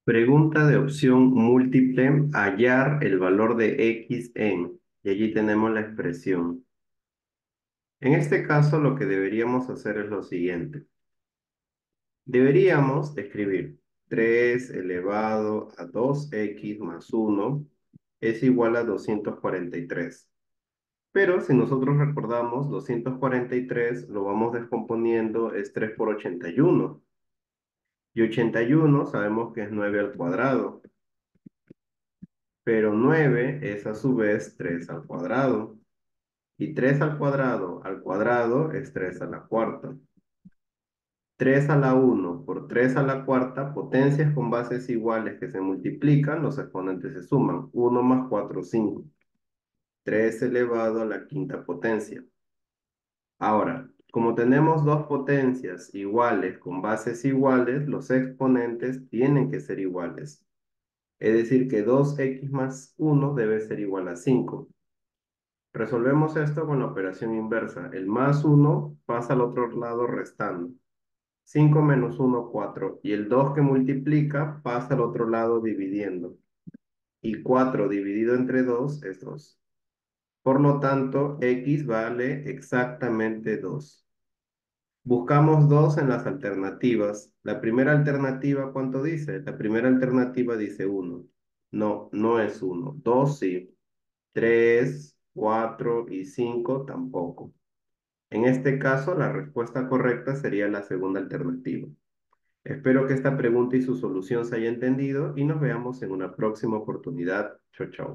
Pregunta de opción múltiple, hallar el valor de x en, y allí tenemos la expresión. En este caso, lo que deberíamos hacer es lo siguiente. Deberíamos escribir 3 elevado a 2x más 1 es igual a 243. Pero si nosotros recordamos, 243 lo vamos descomponiendo, es 3 por 81. Y 81 sabemos que es 9 al cuadrado. Pero 9 es a su vez 3 al cuadrado. Y 3 al cuadrado es 3 a la cuarta. 3 a la 1 por 3 a la cuarta, potencias con bases iguales que se multiplican, los exponentes se suman. 1 más 4, 5. 3 elevado a la quinta potencia. Ahora, como tenemos dos potencias iguales con bases iguales, los exponentes tienen que ser iguales. Es decir, que 2x más 1 debe ser igual a 5. Resolvemos esto con la operación inversa. El más 1 pasa al otro lado restando. 5 menos 1, 4. Y el 2 que multiplica pasa al otro lado dividiendo. Y 4 dividido entre 2 es 2. Por lo tanto, x vale exactamente 2. Buscamos 2 en las alternativas. La primera alternativa, ¿cuánto dice? La primera alternativa dice 1. No, no es 1. 2 sí. 3, 4 y 5 tampoco. En este caso, la respuesta correcta sería la segunda alternativa. Espero que esta pregunta y su solución se haya entendido y nos veamos en una próxima oportunidad. Chao, chao.